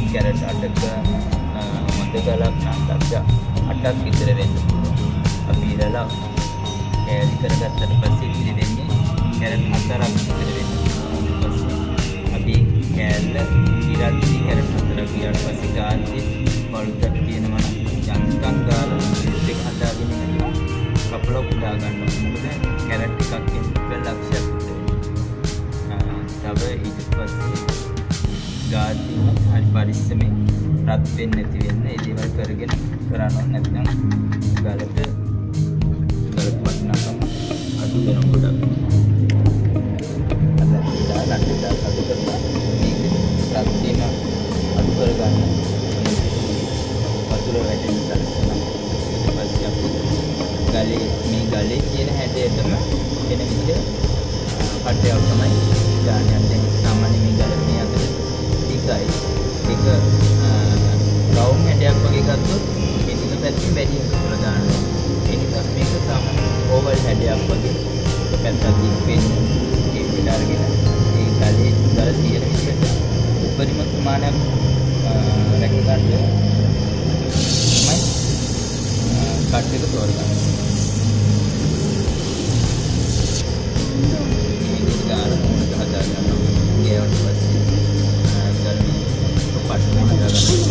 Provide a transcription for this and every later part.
Carrot අටක හොඳ ගලක් නම් ලක්ෂ 8ක් විතර වෙන්න පුළුවන්. අපි ඉරලා කෑලි කරගත්තට පස්සේ ඉතිරි වෙන්නේ කැරට් 4ක් විතර වෙන්න පුළුවන්. අපි කෑල්ල ඉරද්දි කැරට් 4ක් ගියාට පස්සේ ගාල්ලේ වලුතක් තියෙනවා නම් යන්තම් ගාලා දෙක හදාගෙන ඉන්නවා. කපලා පුඩා ගන්නවා. මොකද කැරට් එකක් එන්න ලක්ෂයක් විතර. තව ඊට පස්සේ ගාල්ලේ හරි පරිස්සමෙන් රත් වෙන්නේ නැති වෙන්න ඒ දේවල් කරගෙන කරනවා. නැත්නම් ගලට වටිනාකම අඩු වෙන ගොඩක්. අද දාලා අඩු කරලා මේක රත් වීම අඩු කරගන්න වතුර වැටෙන සලසනවා. ඊට පස්සේ අපි ගලේ තියෙන හැඩයටම එන විදිහ කටයක් තමයි දාන්නේ. දැන් සාමාන්‍ය මේ ගල මේ අතර ටිකයි ඒක රවුම් හැඩයක් වගේ ගත්තොත් මේක පැත්තෙන් වැඩි කරලා දානවා. ඒ නිසා මේක සාමාන්‍ය ඕවල් හැඩයක් වගේ පැත්තක් දික් වෙන්නේ ඒ විදිහට අරගෙන ඒ ගලේ ගල තියෙන විදිහට උපරිම ප්‍රමාණයක් රැක ගන්න තමයි කට් එක තෝරගන්න. මේක ගාන මොනද හදාගන්නවා. ඒවට පස්සේ ගල මේ පට්ට හදාගන්නවා.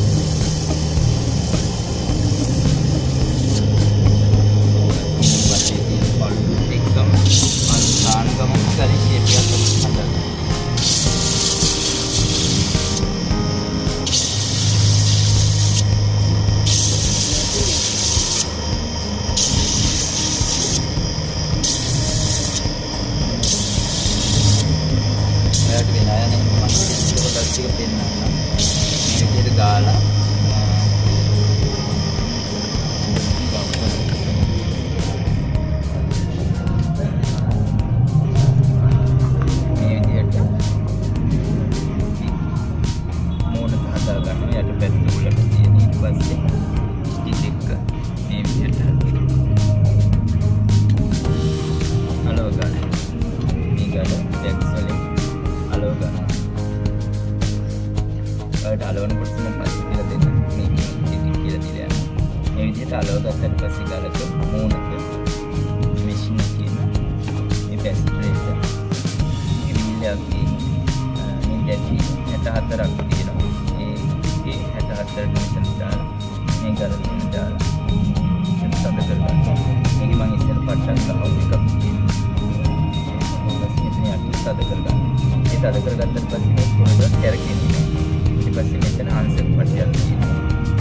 අලවන කොටස මම පස්සේ කියලා දෙන්න. මේ කියලා දීලා යනවා. මේ විදිහට අලව ගත්තට පස්සේ ගලක මූණක මැෂින් එකේම මේ පැස්ටරේට මේ විල්ලක් මේ දැටි 64ක් තියෙනවා. ඒ 64ට මෙතන දාලා මේ ගලෙන් දාලා සම්පූර්ණ කරගන්නවා. මේක මම ඉස්සෙල් පට්ටක් ගහුවා එකක් තියෙනවා. ඊට පස්සේ මෙතන යටි සාද කරගන්නවා. ඒ සාද කරගත්තට පස්සේ මේ පොළොව කැරකෙන්නේ. ඊට පස්සේ මෙතන ආන්සර් පටියක් තියෙනවා.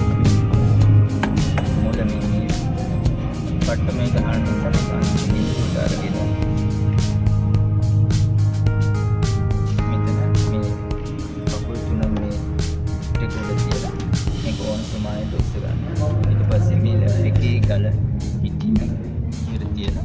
මුල මේ පට්ට මේ ගහන නිසා සංස්කෘතිය උදාරගෙන මෙතන මේ කකුල් තුන මේ ටික උඩ තියලා මේක ඕන ප්‍රමාණයට උස්ස ගන්නවා. ඊට පස්සේ මේ ලැබ් එකේ ගල පිටින් ඉර තියලා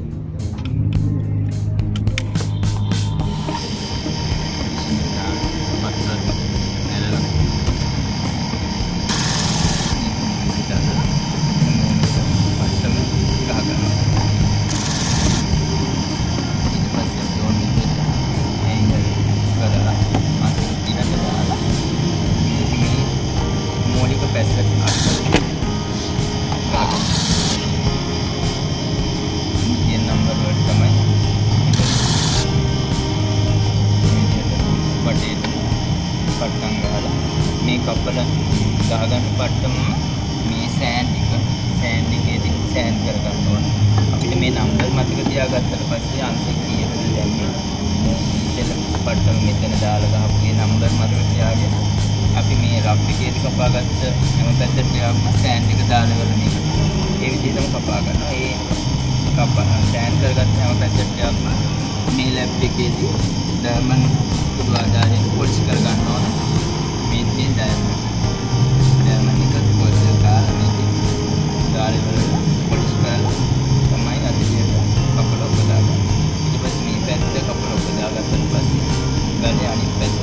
කප්පල ගහගන්න පට්ටම මේ සෑන්ඩ් එකේදී සෑන්ඩ් කරගන්න ඕන. අපිට මේ නම්බර් මතක තියාගත්තට පස්සේ අංශය කීයද දැම්මේ ඉතල පට්ටම මෙතන දාලා ගහපු මේ නම්බර් මතක තියාගෙන අපි මේ රෆ් එකේදී කපාගත්ත හැම පැත්තටම සෑන්ඩ් එක දාලා වල මේක ඒ විදිහටම කපා ගන්නවා. ඒ සෑන්ඩ් කරගත්ත හැම පැත්තටම මේ ලැබ් එකේදී ඩයමන්ඩ් කුඩු ආදාරයෙන් පොලිෂ් කරගන්න ඕන. මේ ඩයමන්ඩ් එක පොලිෂ් කරලා මේක ගාලේ වල පොලිෂ් කරලා තමයි අදිරියට කපලා උපදාගන්නේ. ඊට පස්සේ මේ පැත්ත කපලා උපදාගත්තට පස්සේ ගාලේ අනිත් පැත්ත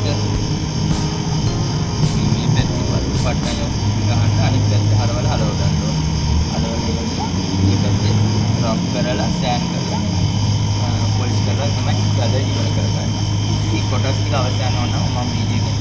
මේ පැත්ත පට්ටය ගහන්න අනිත් පැත්ත හරවලා හලව ගන්න ඕන. හලවලා මේ පැත්තේ රොක් කරලා සෑන් කරලා පොලිෂ් කරලා තමයි ගාලේ ඉවර කරගන්නේ. මේ කොටස් ටික අවසන් වුණා මම වීඩියෝ